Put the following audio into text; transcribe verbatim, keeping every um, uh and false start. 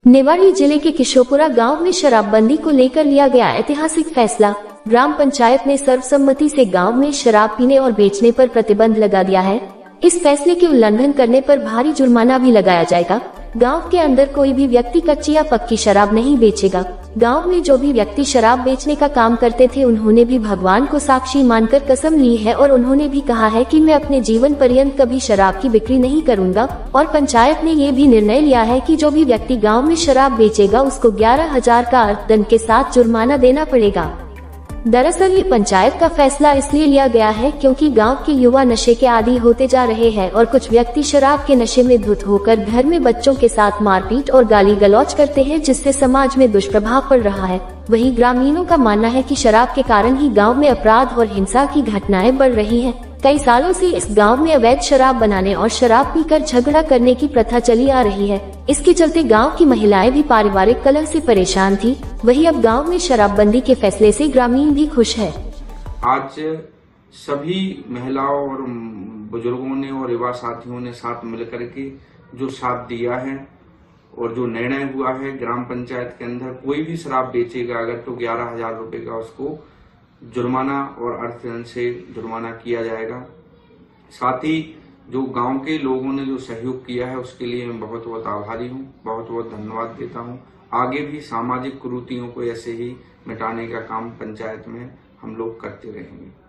निवाड़ी जिले के किशोपुरा गांव में शराबबंदी को लेकर लिया गया ऐतिहासिक फैसला। ग्राम पंचायत ने सर्वसम्मति से गांव में शराब पीने और बेचने पर प्रतिबंध लगा दिया है। इस फैसले के उल्लंघन करने पर भारी जुर्माना भी लगाया जाएगा। गांव के अंदर कोई भी व्यक्ति कच्ची या पक्की शराब नहीं बेचेगा। गांव में जो भी व्यक्ति शराब बेचने का काम करते थे, उन्होंने भी भगवान को साक्षी मानकर कसम ली है और उन्होंने भी कहा है कि मैं अपने जीवन पर्यंत कभी शराब की बिक्री नहीं करूंगा। और पंचायत ने ये भी निर्णय लिया है कि जो भी व्यक्ति गांव में शराब बेचेगा उसको ग्यारह हजार का अर्थदंड के साथ जुर्माना देना पड़ेगा। दरअसल ये पंचायत का फैसला इसलिए लिया गया है क्योंकि गांव के युवा नशे के आदी होते जा रहे हैं और कुछ व्यक्ति शराब के नशे में धुत होकर घर में बच्चों के साथ मारपीट और गाली गलौज करते हैं, जिससे समाज में दुष्प्रभाव पड़ रहा है। वहीं ग्रामीणों का मानना है कि शराब के कारण ही गांव में अपराध और हिंसा की घटनाएं बढ़ रही हैं। कई सालों से इस गांव में अवैध शराब बनाने और शराब पीकर झगड़ा करने की प्रथा चली आ रही है। इसके चलते गांव की महिलाएं भी पारिवारिक कलह से परेशान थी। वहीं अब गांव में शराबबंदी के फैसले से ग्रामीण भी खुश है। आज सभी महिलाओं और बुजुर्गों ने और युवा साथियों ने साथ मिलकर के जो साथ दिया है और जो निर्णय हुआ है, ग्राम पंचायत के अंदर कोई भी शराब बेचेगा अगर तो ग्यारह हजार रूपये का उसको जुर्माना और अर्थदंड से जुर्माना किया जाएगा। साथ ही जो गांव के लोगों ने जो सहयोग किया है उसके लिए मैं बहुत बहुत आभारी हूं, बहुत बहुत धन्यवाद देता हूं। आगे भी सामाजिक कुरीतियों को ऐसे ही मिटाने का काम पंचायत में हम लोग करते रहेंगे।